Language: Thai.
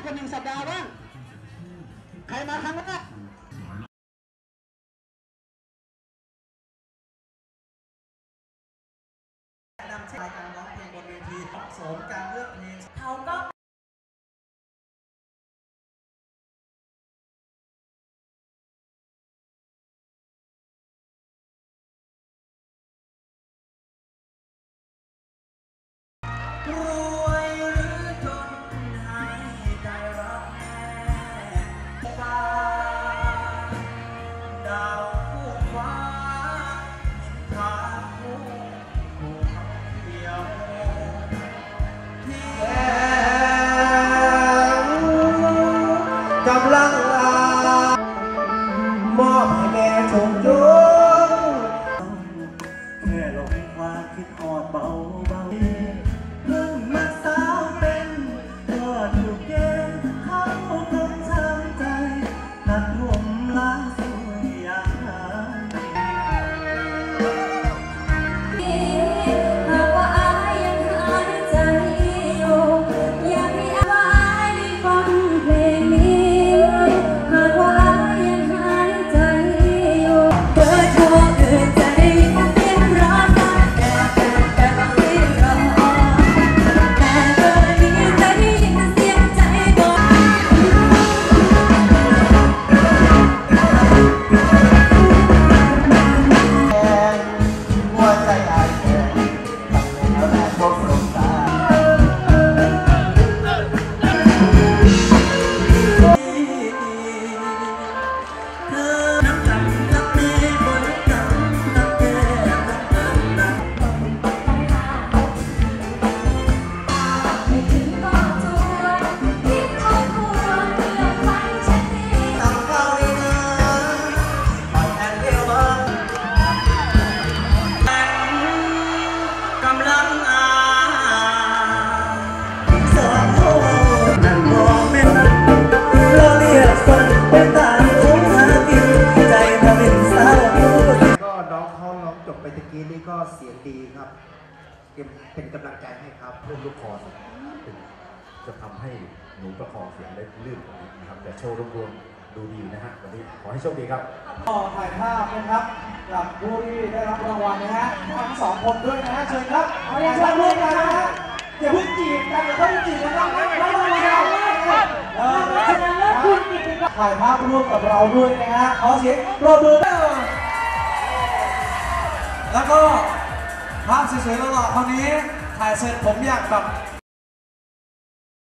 เป็น1 สัปดาห์บ้างใครมาครั้งแรกนำรายการร้องเพลงบนเวทีเหมาะสมการเลือกเพลงเขาก็รวยหรือจนให้ใจรักแม่ฟ้าดาวคู่ฟ้าทางคู่เดียวที่กำลังมอบให้แม่ชมจงแค่ลงความคิดออดเบาเพิ่งมาสาวเป็นก็ถูกเกณฑ์เข้าคงช้ำใจตัดผมล้างสวยอย่างหาหากว่าอายยังหายใจอยู่อยากให้อายได้ฟังเพลงนี้หากว่าอายยังหายใจอยู่เปิดหัวอื่นจะได้ยินเสียงร้องแต่บางทีรอแต่เบอร์นี้จะได้ยินเสียงใจบอกหัวใจอายแค่แล้วแม่พบสงตาเธอนับกันนับนี้บนกันนับแก่นับไม่ถึงก็จวนที่ครอบครัวเลือกฝันเช่นนี้ตั้งเป้าดีนะปล่อยแอนเดียวบ้างกำลังสองคนนั่งมองแม่เราเรียกคนเป็นตาคงหากินใจทำเป็นสาวก็น้องเขาร้องจบไปตะกี้นี่ก็เสียงดีครับเป็นกำลังใจให้ครับเรื่องลูกคอจะทำให้หนูประคองเสียงได้ลื่นกว่านี้นะครับแต่โชว์รวมๆดูดีนะฮะวันนี้ขอให้โชคดีครับก็ถ่ายภาพนะครับกับผู้ที่ได้รับรางวัลนะฮะทั้ง2 คนด้วยนะฮะเชิญครับเอาเรียนเชิญร่วมกันนะฮะอย่าเพิ่งจีบกันอย่าเพิ่งจีบกันนะถ่ายภาพร่วมกับเราด้วยนะฮะขอเสียงปรบมือแล้วก็ภาพสวยๆหล่อๆคนนี้ถ่ายเสร็จผมอยากแบบ